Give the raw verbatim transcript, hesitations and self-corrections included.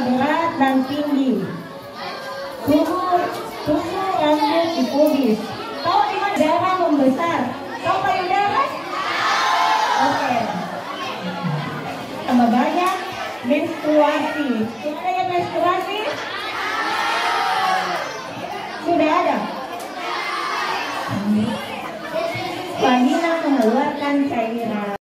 berat dan tinggi. Tumbuh, tumbuh rambut di pubis. Tahu di mana darah membesar? Tahu payudara? Oke. Tambah banyak menstruasi. Sudah ada yang menstruasi? Sudah ada. Vagina mengeluarkan cairan.